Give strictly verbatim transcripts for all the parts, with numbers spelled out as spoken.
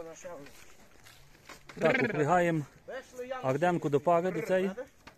Так, впрягаємо Арденку до пари, до цієї.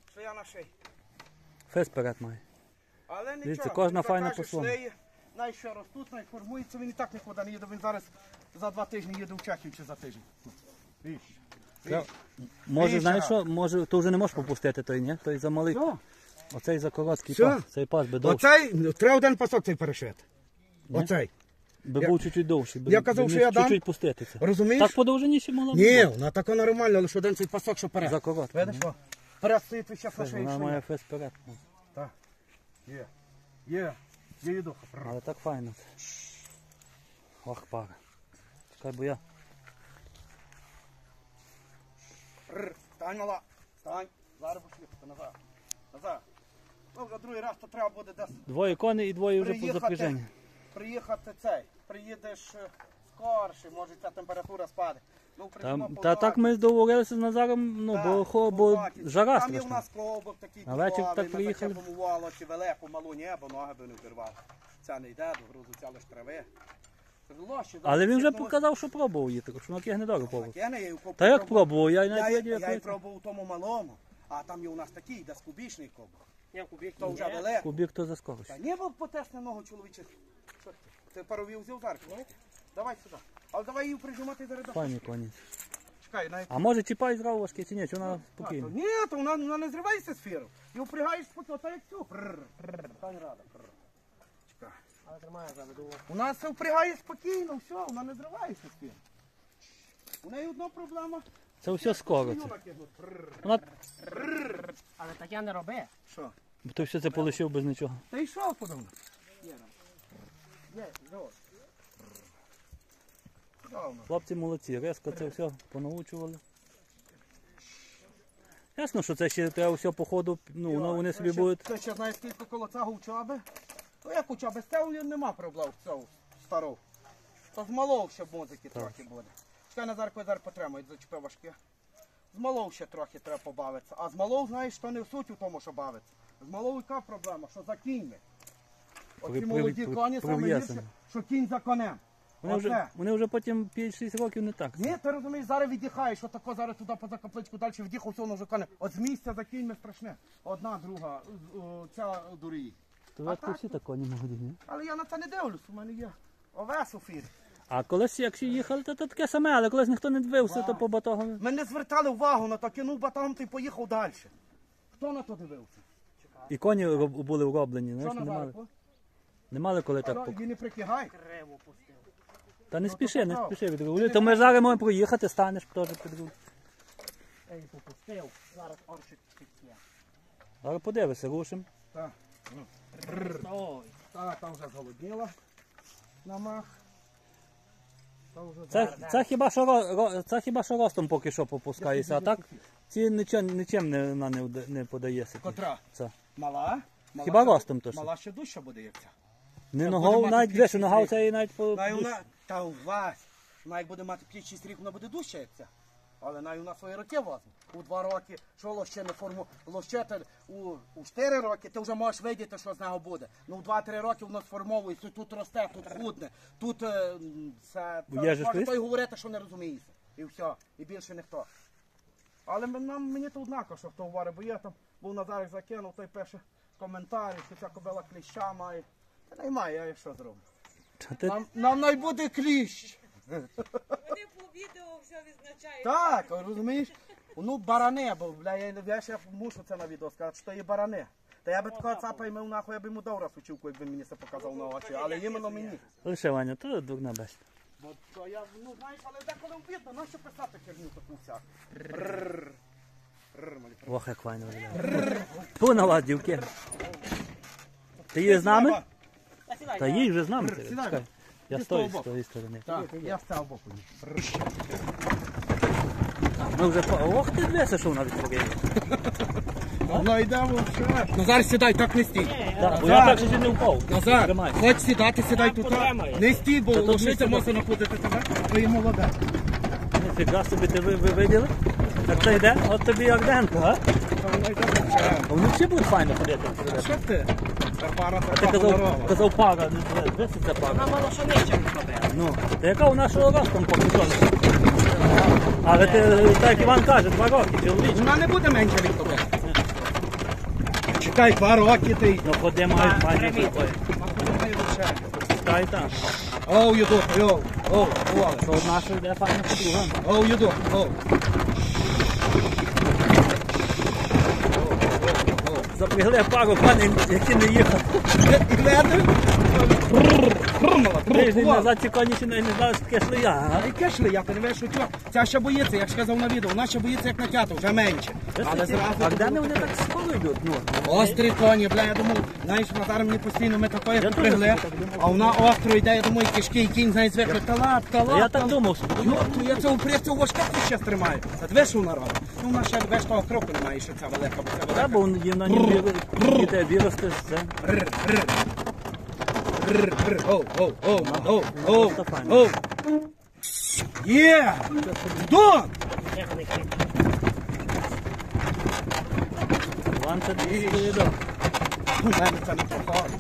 Фес перед має. Але Дивіться, нічого, кожна він файна каже, по-своєму. шлеї, най що ростуть, най формується, він і так нікуди не їде, він зараз за два тижні їде в Чехів чи за тиждень. Віж. Це- Може, Віж, знаєш а. що, може, то вже не можеш попустити той, ні? Той замалий. Що? Оцей за короткий Що? пас, цей пас би довший. Оцей, треба один пасок цей перешити. Оцей. Би я- був чуть-чуть довший. Би, я казав, би що міг я дам. чуть-чуть пустити це. Розумієш? Так подовжені ще мало. Ні, вона така нормальна, лише один цей пасок, що перед. За короткий. Видиш, що? Перед стоїть вище на шиї, Вона що має є. фес перед. Так. Є. Є. Є їду. Але так файно. Ох, пара. Чекай, бо я. Рр, Стань, мала. Стань. Зараз будеш їхати назад. Назад. Ну, вже другий раз то треба буде десь Двоє коней і двоє вже по приїхати. запряженню. Приїхати цей. Приїдеш е, скорше, може ця температура спаде. Ну, Та, прийдемо та Полтаві. так ми договорилися з Назаром, ну, Так, бо, хо, бо Полтаві. жара Там є у страшна. нас клобок такий А вечір типовий, так ми приїхали. зачепимо чи велику, малу небо, ноги би не вбирвали. Ця не йде, до грузу ця лиш трави. Це лощі, Але він вже зараз показав, що пробував її, так що на ких недорого пробував. Я не, я її Та як пробував. пробував, я й Я, навіть я, видів, я, як я ви- пробував у тому малому, а там є у нас такий, де з кубічний кобок. Ні, кубік То вже ні. великий. Кубік то за скорость. Та не був потесне ногу чоловіче. Що ти? Ти парові взяв зараз, ні? Давай сюди. Але давай її прижимати зараз до Файні коні. Чекай, навіть. А може чіпай зразу важкі чи ні, чи вона А, то спокійна? ні, то вона, вона не зривається з фіру. І впрягаєш спокійно, та як цю. Прррр, прррр, Та не рада. прррр. Чекай. Але тримає заведу. У нас все впрягає спокійно, все, вона не зривається з фіру. У неї одна проблема. Це все скоро. Це. Юна кигнуть. Прррр. Вона Але так я не роби. Що? бо то все це полишив без нічого. Та йшов подавно. Є, знову. Давно. Хлопці молодці, резко це все понаучували. Ясно, що це ще треба все по ходу, ну, воно вони собі будуть. Ти ще знаєш, скільки коло цього учоби? То як учоби? З цього нема проблем цього старого. То з малого ще музики трохи буде. Чекай, Назар, коли зараз потримають, зачепи важке. З малого ще трохи треба побавитися. А з малого, знаєш, що не в суть у тому, що бавиться. З малого яка проблема, що за кіньми. Оці При- молоді при- коні саме прив'язані. гірше, що кінь за конем. Вони Оце. вже, вони вже потім п'ять-шість років не так. Ні, ти розумієш, зараз віддихаєш, що тако зараз туди поза капличку, далі від'їхав, все, воно вже коне. От з місця за кіньми страшне. Одна, друга, з- о, ця дуріє. То А як так, всі так коні молоді, ні? Але я на це не дивлюсь, у мене є овес у фірі. А колись, якщо їхали, то, то таке саме, але колись ніхто не дивився, то по батогам. Ми не звертали увагу на то, кинув батам та й поїхав далі. Хто на то дивився? І коні роб- були вроблені, Що знаєш, не мали, Назарко? не мали коли так. пок- Її не прикигай. Криво пустив. Та не то спіши, не поправ. спіши відрегулюй. То ми зараз можемо проїхати, станеш теж під руль. Ей, попустив. Зараз орчик підтє. Зараз подивися, рушимо. Так, Стой. та, там вже зголодніла. Намах. Та вже Це, це, хіба що, ро- ро- це хіба що ростом поки що попускається, а так ці нічим, нічим не, вона не, вда- не подається. Котра? Це. Мала? Мала Хіба ще- ростом то що? Мала ще дужча буде, як ця. Не Це ногою, буде мати навіть п'ять дивись, шість нога рік. оця і навіть по... Най вона, та у вас, вона як буде мати п'ять-шість рік, вона буде дужча, як ця. Але най у нас свої роки возьме. У два роки, що лоще не форму, лощете у, у чотири роки, ти вже можеш видіти, що з нього буде. Ну, у два-три роки воно сформовується, тут росте, тут худне, тут е, м, це, Є це же може хтось? той говорити, що не розуміється. І все, і більше ніхто. Але ми- нам, мені то однаково, що хто говорить, бо я там був Назарик закинув, той пише коментарі, що ця кобила кліща має. Та немає, я що зроблю. Та ти- Нам, нам найбуде кліщ. Вони по відео все відзначають. Так, розумієш? Ну, барани, бо бля, я, я ще мушу це на відео сказати, що є барани. Та я би такого цапа ймив нахуй, я б йому дав раз училку, якби мені це показав на очі, але іменно мені. Лише, Ваня, то дурна бесіда. Бо то я, ну знаєш, але деколи видно, нащо писати херню таку всяку. Рррр. Рррр, малі. Ох, як файно виглядає. Ту на вас, дівки. Ти її з нами? Та сідай. Та їй вже з нами. ти, Сідай. Чекай. Я Ти з тої, з з того тої сторони. Так, я з цього боку. Ми вже по... Ох ти, дивися, що вона відтворила. Воно йде вовше. Назар, сідай, так не стій. Так, бо я так ще не впав. Назар, Тримай. хоч сідати, сідай тут. потримає. Не стій, бо тут лошиця не може находити тебе, бо є молоде. Ніфіга собі, ти ви, ви виділи? Так це йде? От тобі Арденко, а? Та воно йде вовше. А вони всі будуть файно ходити. Що ти? Це пара Ти така казав, гонорова. казав пара, не дивися, це пара. Вона мало що нічим робила. Ну, та яка у нашого ростом поки що? Але ти, так як Іван каже, два роки, чоловіче. Вона не буде менше від тебе. Чекай, два роки ти. Ну ходи мають пані такої. Чекай там. Оу, you do, оу, оу, оу. Що в нашу йде файна подруга. Оу, you do, оу. Запрягли пару коней, які не їхали. І глянь. Тиждень назад ці коні ще не знали, що таке шлея. А яке ж ли, я ти не що чого? Ця ще боїться, як сказав на відео, вона ще боїться як натято, вже менше. Але зразу... А де вони так скоро йдуть? Ну, Острі коні, бля, я думав, знаєш, Назар мені постійно ми такої Я пригли, теж так думав. а вона остро йде, я думаю, кишки і кінь, знаєш, звикли, та лап, та лап. я так думав, що Йопту, я цього прицю важка ще стримаю. А ти що вона робить? Ну, вона ще, весь того кроку немає, що ця велика, бо це велика. треба їм на ній дітей вирости. Це. Рр, рр. Рр, рр, оу, оу, оу, оу, оу, просто файно. оу. Є! Дон! Іван це доїдав. У мене це не проходить.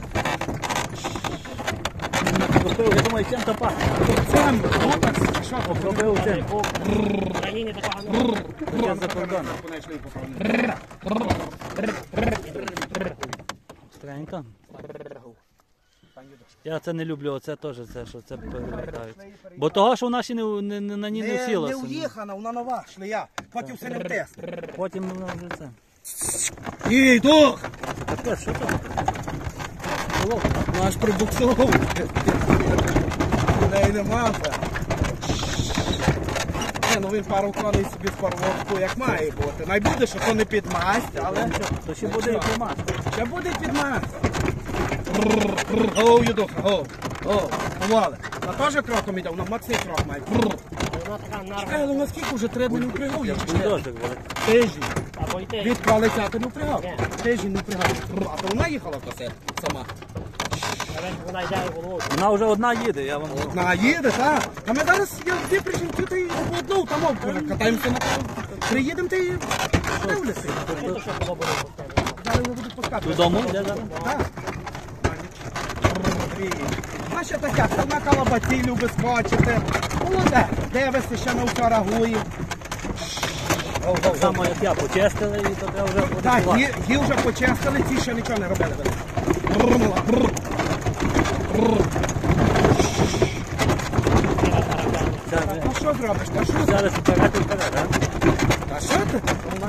Купив, я думаю, чим то пахне. Це, ну так, що? Купив цим. В Україні такого не Таке за кордоном. Стренько. Я це не люблю, оце теж це, що це перевертають. Бо того, що вона ще не, не, не, на ній не Не, не сілася. уїхана, вона нова, шлея. Потім все не втес. Потім вона вже це. Ій, дух! Таке, що то? Наш прибуксовував. Неї нема вже. Не, ну він пару коней собі в парвовку, як має бути. Найбуде, що то не підмасть, але... То ще буде і тримати. Ще буде підмасть. Оу, юдуха, оу, оу, повали. На теж кроком йде, вона мацний крок має. Вона така Е, нарва. ну наскільки вже три дні не впрягав їх? Бульдожик великий. Тиждень. Або йти. Від квалицяти не впрягав. Ні. Тиждень не впрягав. А то вона їхала косе сама. Вона йде головою. Вона вже одна їде, я вам говорю. На, їде, так. А ми зараз я дві причинки, ти одну там обкаже. Катаємося на приїдемо, ти і дивлюся. Це що подобало поставити. Зараз не буду пускати. Додому йде зараз? Так. А ще таке, це на калабаті любить скочити. Молоде, дивишся, ще не вчора гуї. Так само, як я, почистили і то треба вже буде Так, ховати. її її вже почистили, ці ще нічого не робили. Брррмала, бррр. Бррр. Це вже- Ну що зробиш? Та що? Зараз вперед і вперед, а? Та що ти?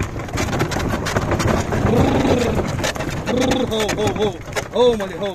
Бррр. Бррр. Гоу, гоу, гоу. Гоу, малі, гоу.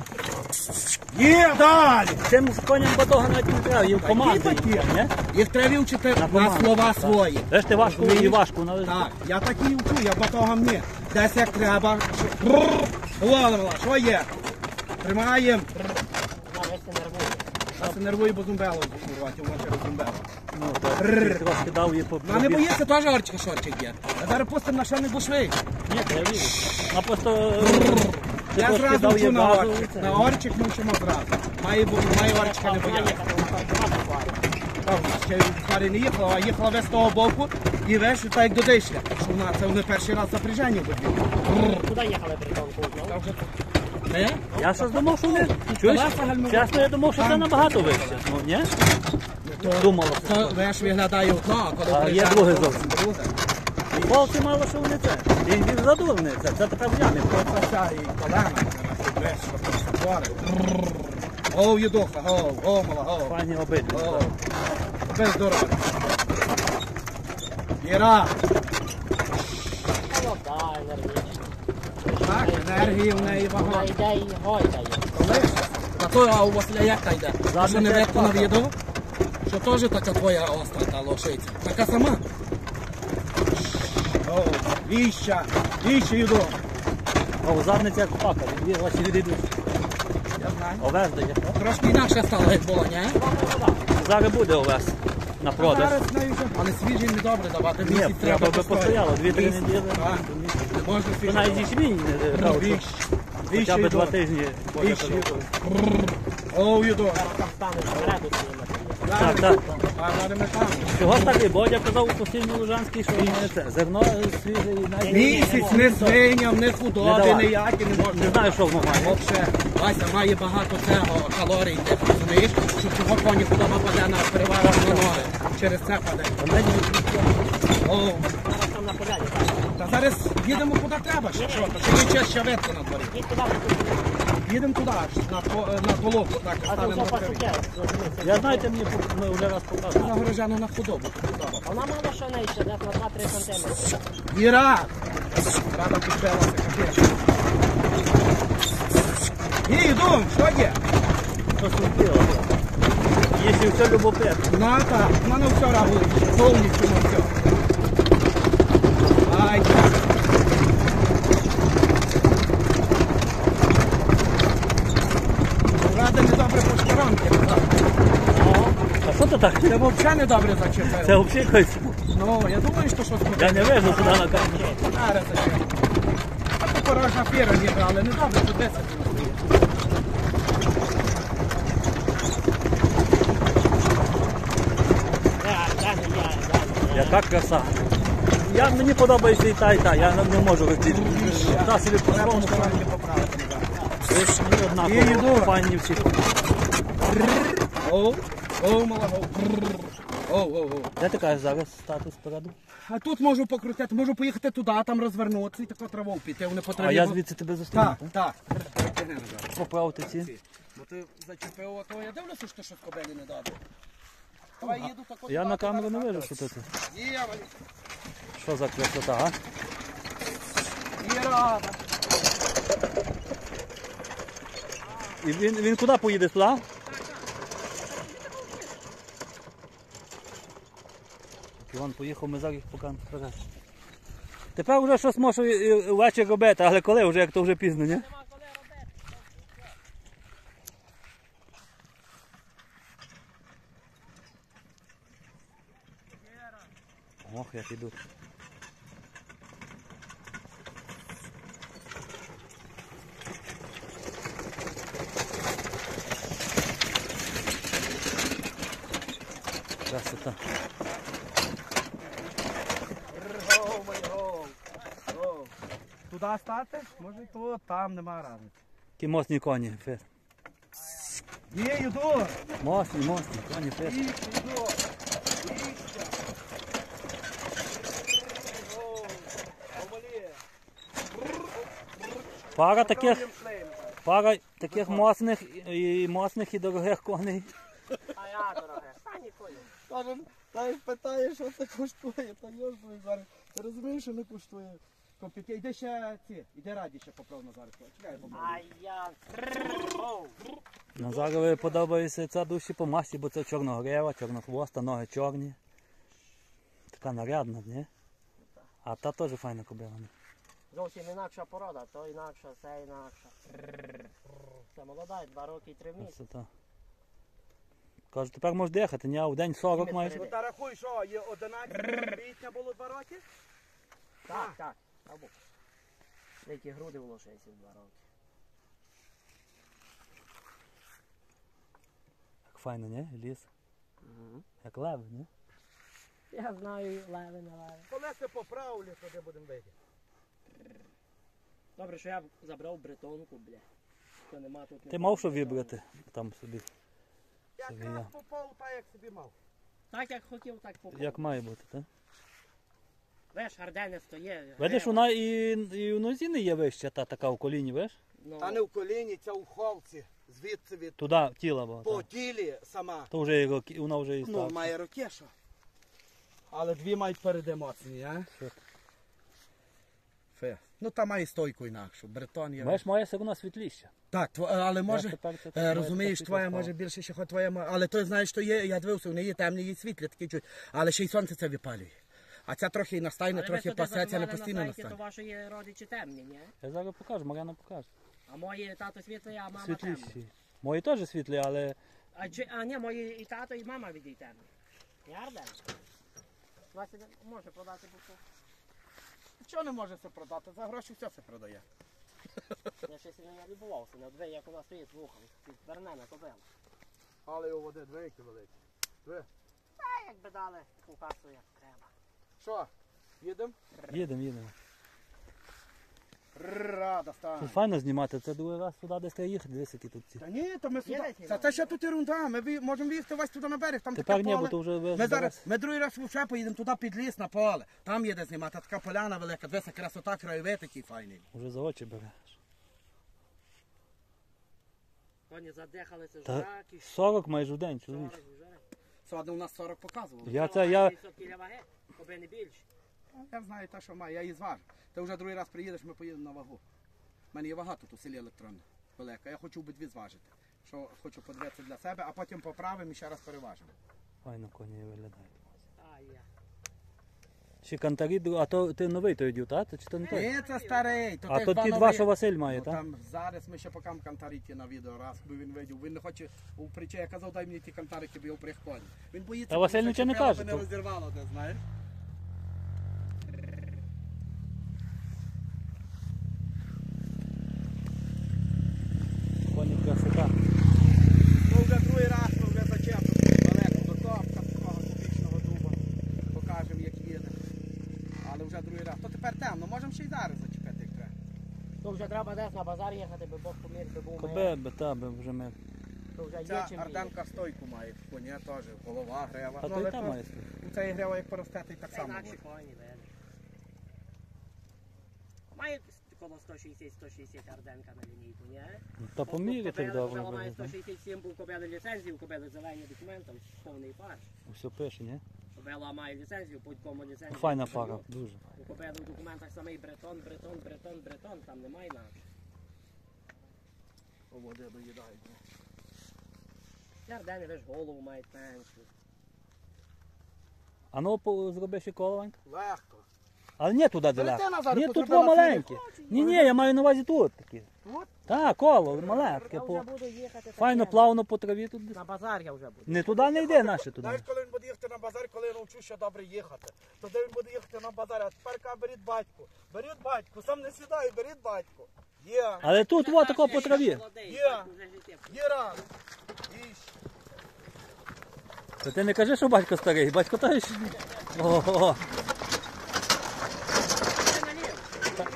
Є, далі! Цим з коням батога навіть не треба, їм команди. такі. є, ні? Їх треба вчити На на команду, слова так. свої. Де ж ти важко і важко навіть. Так, я так і вчу, я батогом ні. Десь як треба. Голова, що є? Тримаємо. Вона весь не нервує. А це нервує, бо зумбело зумбувати, вона через зумбело. Ну, то Бррр. ти трошки дав їй по... Вона не боїться, теж орчика шорчик є. А зараз пустимо на ще не бушвий. Ні, я вірю. А просто... ти Я трошки зразу дав їй вчу на газу, орчик. і це. На орчик ми вчимо зразу. Має, бу- має орчика не Вона боятися. їхала, вона багато платить. Правда, ще в парі не їхала, а їхала весь з того боку і весь так як додишля. Що вона, це вони перший раз запряження будуть. Куди їхали бритонку? Та вже- Не? Я щось думав, що вони... Чуєш? Чесно, я думав, що це набагато вище. Ну, ні? Думала. Це веш виглядає одно, а коли А є приїжджає, друге то зовсім. друге. Волки мало, що вони це. І він задурний це. Це така в'ями. Оце ця і колена. Веш, що там все творить. Оу, юдуха, оу, оу, мала, оу. Пані обидві. Оу. Без дороги. Іра, Молода, енергічна. так, енергії в неї Вона багато. йде і гойдає. Колись. А то, а у Василя як та йде? А що не видно на відео? Що теж така твоя остра та лошиця? Така сама? О, віща, віща йду. А у задниці як купака. Він ваші відійдуть. Я знаю. Овес дає. Трошки інакше стало, як було, ні? Зараз буде овес на продаж. Зараз знаю вже. Але свіжий не добре давати. Ні, Місяць треба би постояти. постояло. Дві-три Місяць, неділі. так. Не можна То свіжий. навіть зі свинь не Ну, кажуть, віщ, що віща хоча б йду. два тижні. Віща йду. Оу, йду. Там стане всереду своїми. Так, так. А зараз ми там. Чого ж так і Бодя казав у постійній Лужанській, що не це. Зерно свіже і навіть... Місяць не свиням, не Не худобі, давай. ніякі не можна. Не знаю, що воно має. Вообще, Вася має багато цього калорій, ти розумієш, що цього коні худоба паде на переварах на ноги. через це падає. А мені О, Зараз там на поляні, так. та зараз їдемо куди треба ще. Що, то ще є час ще ветку на дворі. Їдь туди, тут. Їдемо туди, аж на, по- на толоку, так, А то ставимо все на криві. пасуке. Я знаєте, мені ми вже раз показували. На горожану на худобу. Вона мала що не ще, десь на два-три сантиметри. Іра! Рада підбилася, капець. Іду, що є? Що слухило? Якщо все любопитно. Ну так, в мене все рахує, повністю на все. Ай, так. Рада недобре по шкоронки. А що це так? Це взагалі недобре зачепило. Це взагалі якось. Ну, я думаю, що щось буде. Я не вижу туди на камеру. Зараз зачепило. А то порожна фіра ніби, але недобре, тут десять. Так, так, я, я. Яка краса. Я, мені подобається і та, і та. Я не, не можу витягти. Та собі по Треба своєму шкоронки поправити. Ви ж мені І однаково. йду. Файні всі. О, о, малого. О, о, о. Де ти кажеш зараз стати спереду? А тут можу покрутити, можу поїхати туди, там розвернутися і таку траву піти, вони по траві. А я бо- звідси тебе зустріну. Так, так. Притягни назад. Поправити ці. Бо ти зачепив ото, я дивлюся, що щось кобелі не дати. Давай їду тако. Я туди, на камеру не туди, вижу, що туди. ти. Є, Ваня. Що за красота, а? Є рада. І він, він куди поїде? Туди? Іван поїхав, ми зараз їх покажемо вперед. Тепер вже щось можу і- і ввечері робити, але коли вже, як то вже пізно, ні? Ох, як ідуть. Красота. О, май гол. О. Туди стати? Може і тут, там нема разниці. Ті мосні коні, фест. Є, йду. Мосні, мосні, коні, фест. Їдь, йду. Їдьте. О, помалі. Пара таких, Пробуємо шлейм. пара таких мосних і мосних і дорогих коней. А я, дороге, та ніколи. Каже, та й питає, що це коштує, та йожбує зараз. Ти розумієш, що не коштує копійки. Іди ще ці, іди раді ще поправ на зараз. Чекай, я поправлю. А я. Оу. Назарові подобається ця душі по масі, бо це чорногрева, чорнохвоста, ноги чорні. Така нарядна, ні? А та теж файна кобила. ні? Зовсім інакша порода, то інакша, це інакша. Це молода, два роки і три місяці. Красота. Кажу, тепер можеш дихати, ні? А в день сорок маєш. Ну та рахуй, що, є одинадцять квітня було два роки? Так, так. Або. Деякі груди волошаються два роки. Як файно, ні? Ліс. Як леви, ні? Я знаю, леви на леви. Коли це поправлю, тоді будемо вийти. Добре, що я забрав бретонку, бля. То нема тут. Ти мав що вибрати там собі. Якраз попав так, як собі мав. Так як хотів, так попав. Як має бути, так? Веш, гардене стоє. Видиш, грева. вона і, і в нозі не є вища, та така в коліні, видиш? Ну, Та не в коліні, це у холці. Звідси від Туди тіла була. по так. тілі сама. То вже і роки, вона вже і Ну, старша. має роки, що. Але дві мають перед емоції, а? Що? Фе. Ну там має стойку інакшу, бретон є. Бачиш, моя все одно світліша. Так, тво- але може, тепер це е, моя розумієш, така твоя світла може стала. більше, ще хоч твоя, ма- але той знаєш, що є, я дивився, вони є темні, є світлі, такі чуть, але ще й сонце це випалює. А ця трохи і настайне, але трохи ви туди пасеться, не забивали постійно на сайті, то настане. ваші родичі темні, ні? Я зараз покажу, Мар'яна покаже. А мої тато світлий, а мама темна. Світліші. Мої теж світлі, але А, чи, а ні, мої і тато, і мама від темні. Ярде? Вася може продати буку. Чого не може це продати? За гроші все це продає. Я ще сильно не любувався, не дві, як у нас стоїть вухом, підверне на кобилу. Але його води двійки великі. Та якби дали кукасу як треба. Що, їдемо? їдемо, їдемо. Рада стане. Тут файно знімати, це другий раз сюди десь треба їхати, дивись, які тут ці. Та ні, то ми сюди. Їдете, Це, це ще тут ерунда. Ми ві- можемо виїхати весь туди на берег, там Тепер таке ні, бо поле. то вже ви Ми зараз- зараз, ми другий раз ще поїдемо туди під ліс на поле. Там є де знімати, така поляна велика, дивися, красота, краєвид такий файний. Вже за очі береш. Коні задихалися, Та жраки, сорок майже в день, чоловік. сорок вже. Сьогодні у нас сорок показували. Я це, я... п'ятдесят кіля ваги, аби не більше. Я знаю те, що маю, я її зважу. Ти вже другий раз приїдеш, ми поїдемо на вагу. У мене є вага тут у селі електронна, велика. Я хочу обидві зважити. Що хочу подивитися для себе, а потім поправимо і ще раз переважимо. Файно коні виглядають. А я. Ще кантарі, а то ти новий той дів, так? Чи то не той? Ні, це старий. То А ти то два ті нові. два, що Василь має, Ну, так? там зараз ми ще покам кантарики на відео, раз би він видів. Він не хоче у причі, я казав, дай мені ті кантарики, бо я приході. Він боїться, Та Василь щоб нічого не зачепило, каже, би не то- розірвало, ти знаєш. Коні красота. Ну вже другий раз ми вже зачепимо далеко до топка, такого кубічного дуба. Покажемо, як їде. Але вже другий раз. То тепер темно, можемо ще й зараз зачепити, як треба. То вже треба десь на базар їхати, би Бог помір, би був Коби, мир. би, та, би вже ми. То вже є Ця чим Арденка стойку має, коня теж, голова, грева. А Ну, то але і там то- має стояти. У цієї грева як поросте, то й так Це само інакші буде. коні, видиш. Має коло сто шістдесят сто шістдесят Арденка на лінійку, ні? Та поміряти Кобила- добре. Кобила має буде, так? сто шістдесят сім, був кобили ліцензію, кобили зелені документи, повний фарш. Все пише, ні? Кобила має ліцензію, будь-кому ліцензію. Файна Кобилу. пара, дуже. У кобили в документах самий бретон, бретон, бретон, бретон, там немає інакше. О, води доїдають. Ці Ардени, ви ж голову мають меншу. А ну по- зроби ще колованька. Легко. Але ні туди Та далеко. ти, Назар, Ні, тут тут зроби во на маленьке. Ні, ні, я маю на увазі тут такі. Тут? Так, коло, мале, таке Я вже по... буду їхати Файно, таке. плавно по траві тут. десь. На базар я вже буду. Не туди не йде, наше туди. Знаєш, коли він буде їхати на базар, коли я навчу, що добре їхати. Тоді він буде їхати на базар, а тепер каже, беріть батьку. Беріть батьку, сам не сідай, беріть батьку. Є, Але тут во тако по траві. Молодий, Є. так, вже життя. є раз. Іщ. Та ти не кажи, що батько старий, батько теж. Ого. Це наліво.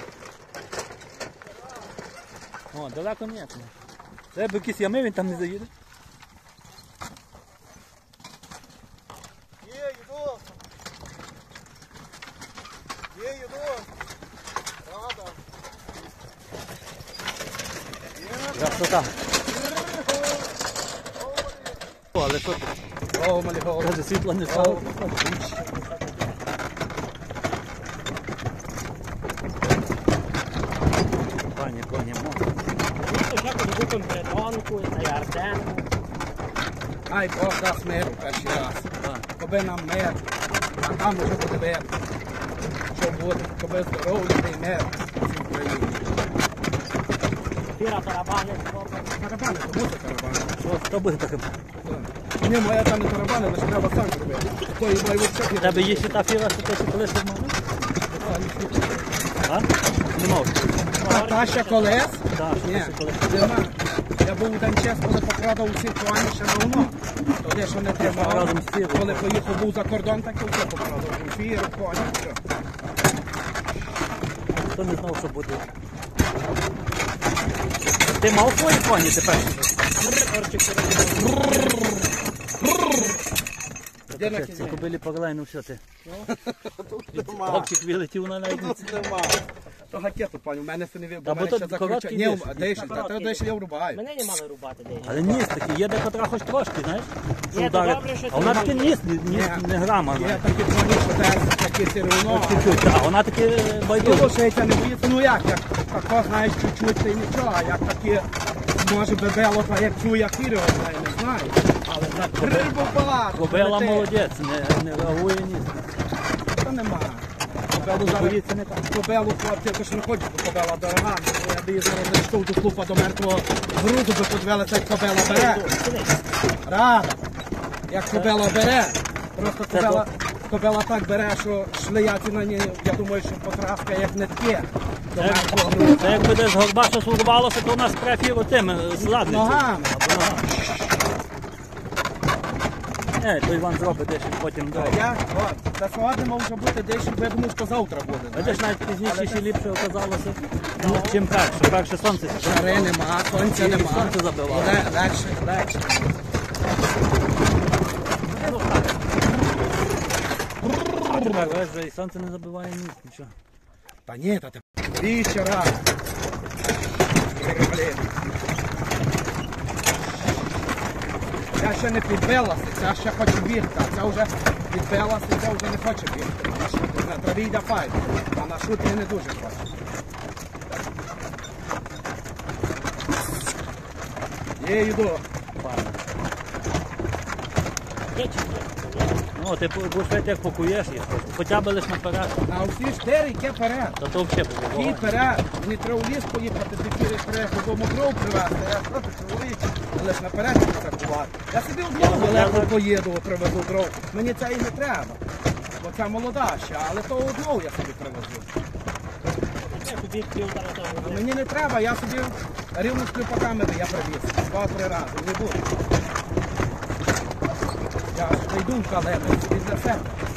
О, далеко ні. Треба якісь ями, він там не заїде. Є, йду. Є, йду. Рада. Красота. О, але що ти? О, малював. Каже, світло не стало. Пані коні, мо. Тут вже купимо бретонку, та й Арденку. Ай, Бог дасть миру перший раз. Так. Коби нам мир, а там уже буде мир. Що буде, коби здоров'я і мир. в цій Україні. Фіра тарабани, хлопець. Тарабани, то буде тарабани. Що, хто буде таке? Ні, моя там не тарабани, лише треба сам зробити. Тої має вовчок. У тебе є ще та фіра, що ти ще колись мав? А? Не мав. А та ще колес? Так, Ні, ще колись. нема. Я був один час, коли покрадав усі коні ще давно. Тоді, що не тримав. Разом з фірою. Коли поїхав був за кордон, так і все покрадав. Фіру, коні, все. Хто не знав, що буде. Ти мав свої коні тепер? Де на Це кінці? кобилі паралель, ну все ти. Тут нема. Хлопчик вилетів на найдниці. Тут нема. То гакету, пані, у мене це не Та вибив. бо Мене то ще короткий закручає. Ні, диш. дишель, та то дишель я врубаю. Мене не мали рубати десь. Але ніс такий, є де котра хоч трошки, знаєш? що Ні, то вдарить. добре, що А вона ти таки не ніс, ніс Ні. не грама. Є знаєш. такі коні, що десь такі все одно. Чуть-чуть, так, вона таки Ну, байдуже. лошиця не боїться, ну як, як тако, знаєш, чуть-чуть, та й нічого, а як такі, може бебело, та як чує хіро, я не знаю. Але за рибу балак. Кобила молодець, не, не реагує ніс. Та нема. Кобелу зараз, Боїться не так. кобелу хлопці, я ж не хочу, бо кобела дорога, бо я би її зараз не йшов до слупа до мертвого груду, би подвели, цей кобела бере. Рада. Як кобела бере, просто Це кобела, кобела так бере, що шлеяти на ній, я думаю, що потравка як нитки. До Це, мертвого груду. це якби десь горба щось урвалося, то у нас трефів отим, з ладницею. Ногами. Або ногами. Не, то Іван зробить дещо, потім А добре. я, от, та сьогодні мав вже бути дещо, бо я думав, що завтра буде. Видиш, навіть пізніше ще ліпше оказалося, ну, чим перше. Перше сонце. Шари нема, сонця І нема. сонце забивало. Ле- Легше, легше. А тепер весь вже і сонце не забиває ніч, нічого. Та ні, та ти і ще раз. Блін. Ця ще не підбилася, ця ще хоче бігти, а ця вже підбилася, ця вже не хоче бігти. На шут- На траві йде файно, а на шуті не дуже хоче. Є, йду. Файно. Є чи ні? Ну, ти будеш видати, як покуєш їх. Хоча б лиш наперед. А усі чотири йде перед. То то взагалі буде Кій вогонь. перед, мені треба в ліс поїхати, до чотири треба додому кров привезти, я просто чоловік, але ж наперед не страхувати. Я собі одного далеко поїду, привезу дров. Мені це і не треба, бо це молода ще, але то одного я собі привезу. Я тобі півтора того. А мені не треба, я собі рівно з клюпаками я привіз, два-три рази, не буду. Я ж йду в калеми, собі для себе.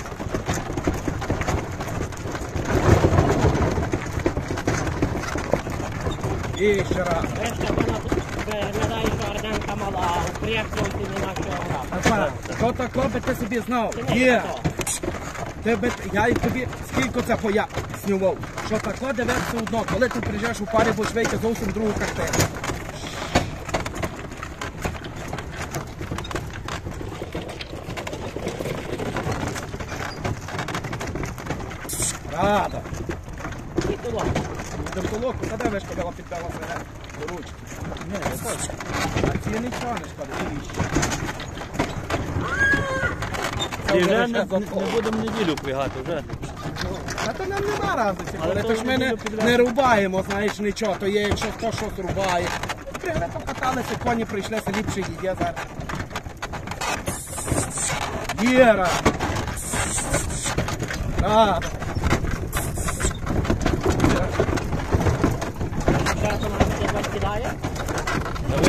І ще раз. Решта вона виглядає, що Арденка мала, а укрепнув ти не на що грати. Ага, то тако би ти собі знав. Ти Є. не то. Ти би, я і тобі скільки це пояснював, що тако дивитися одно, коли ти приїжджаєш у парі, будеш вийти зовсім другу картину. Рада. І коло. Йдемо до локу, та де вишка була підбила себе до ручки. Ні, не точно. А ці нічого не шкода, і віщі. І вже не, не, не будемо неділю впрягати, вже. А то нам нема разниці, Але але то то ж ми не не, дуже підряд. не рубаємо, знаєш, нічого, то є, якщо хто щось рубає. Пригли покаталися, коні прийшлися, ліпше їде зараз. Єра! А, Зараз вона тебе кидає. Давай.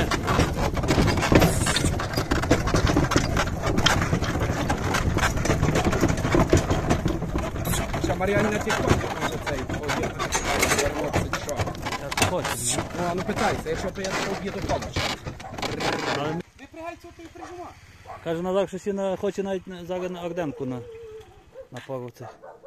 ще Мар'яні на тік-ток може цей об'єднати. Вернутися, що. Я хочу, ні? Ну, а ну питайся, якщо то я тебе об'їду помочь. Але Випрягай цього, то і прижима. каже, Назар, що всі на, хоче навіть на- зараз на Арденку на, на пару цих.